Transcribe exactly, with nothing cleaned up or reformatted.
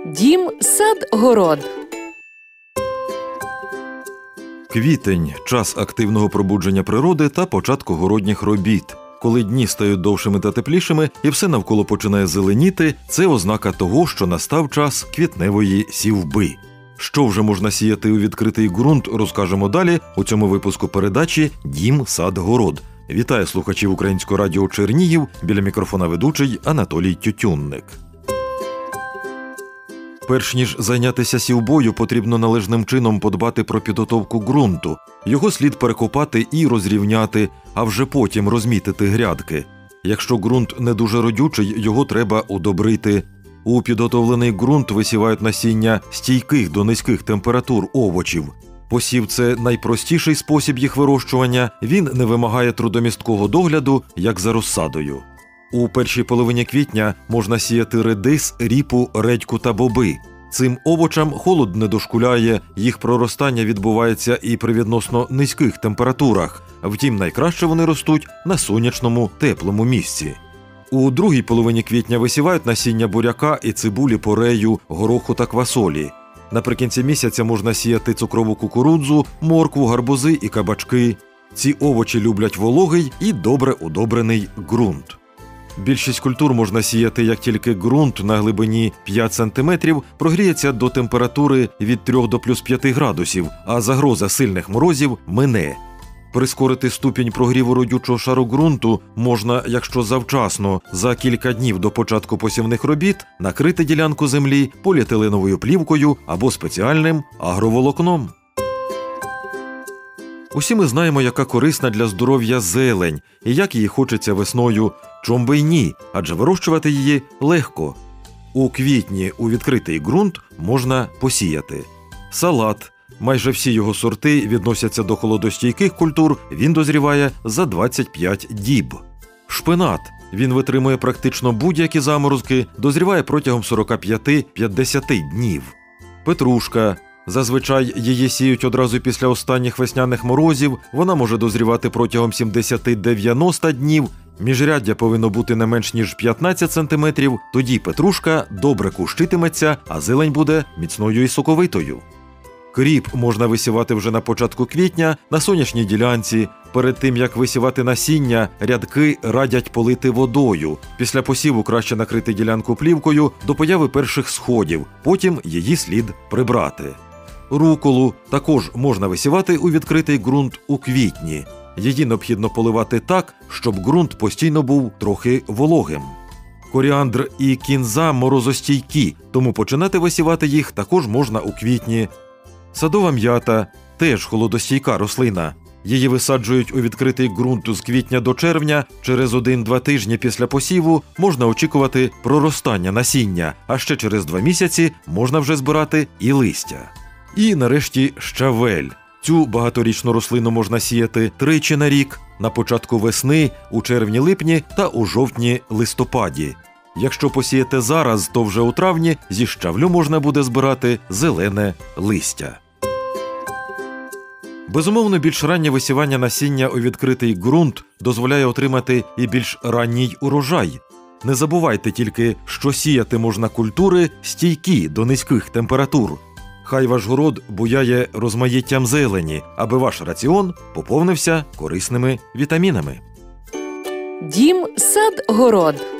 Дім, сад, город. Квітень – час активного пробудження природи та початку городніх робіт. Коли дні стають довшими та теплішими і все навколо починає зеленіти, це ознака того, що настав час квітневої сівби. Що вже можна сіяти у відкритий ґрунт, розкажемо далі у цьому випуску передачі «Дім, сад, город». Вітаю слухачів Українського радіо Чернігів, біля мікрофона ведучий Анатолій Тютюнник. Перш ніж зайнятися сівбою, потрібно належним чином подбати про підготовку ґрунту. Його слід перекопати і розрівняти, а вже потім розмітити грядки. Якщо ґрунт не дуже родючий, його треба удобрити. У підготовлений ґрунт висівають насіння стійких до низьких температур овочів. Посів – це найпростіший спосіб їх вирощування, він не вимагає трудомісткого догляду, як за розсадою. У першій половині квітня можна сіяти редис, ріпу, редьку та боби. Цим овочам холод не дошкуляє, їх проростання відбувається і при відносно низьких температурах. Втім, найкраще вони ростуть на сонячному, теплому місці. У другій половині квітня висівають насіння буряка і цибулі, порею, гороху та квасолі. Наприкінці місяця можна сіяти цукрову кукурудзу, моркву, гарбузи і кабачки. Ці овочі люблять вологий і добре удобрений ґрунт. Більшість культур можна сіяти, як тільки ґрунт на глибині п'ять сантиметрів прогріється до температури від трьох до плюс п'яти градусів, а загроза сильних морозів мине. Прискорити ступінь прогріву родючого шару ґрунту можна, якщо завчасно, за кілька днів до початку посівних робіт, накрити ділянку землі поліетиленовою плівкою або спеціальним агроволокном. Усі ми знаємо, яка корисна для здоров'я зелень і як її хочеться весною. Чом би й ні, адже вирощувати її легко. У квітні у відкритий ґрунт можна посіяти салат. Майже всі його сорти відносяться до холодостійких культур, він дозріває за двадцять п'ять діб. Шпинат. Він витримує практично будь-які заморозки, дозріває протягом сорок п'ять - п'ятдесят днів. Петрушка. Зазвичай її сіють одразу після останніх весняних морозів, вона може дозрівати протягом сімдесят - дев'яносто днів, міжряддя повинно бути не менш ніж п'ятнадцять сантиметрів, тоді петрушка добре кущитиметься, а зелень буде міцною і соковитою. Кріп можна висівати вже на початку квітня на сонячній ділянці. Перед тим, як висівати насіння, рядки радять полити водою. Після посіву краще накрити ділянку плівкою до появи перших сходів, потім її слід прибрати. Руколу також можна висівати у відкритий ґрунт у квітні. Її необхідно поливати так, щоб ґрунт постійно був трохи вологим. Коріандр і кінза морозостійкі, тому починати висівати їх також можна у квітні. Садова м'ята – теж холодостійка рослина. Її висаджують у відкритий ґрунт з квітня до червня, через один-два тижні після посіву можна очікувати проростання насіння, а ще через два місяці можна вже збирати і листя. І нарешті щавель. Цю багаторічну рослину можна сіяти тричі на рік – на початку весни, у червні-липні та у жовтні-листопаді. Якщо посіяти зараз, то вже у травні зі щавлю можна буде збирати зелене листя. Безумовно, більш раннє висівання насіння у відкритий ґрунт дозволяє отримати і більш ранній урожай. Не забувайте тільки, що сіяти можна культури стійкі до низьких температур. Хай ваш город буяє розмаїттям зелені, аби ваш раціон поповнився корисними вітамінами. Дім, сад, город.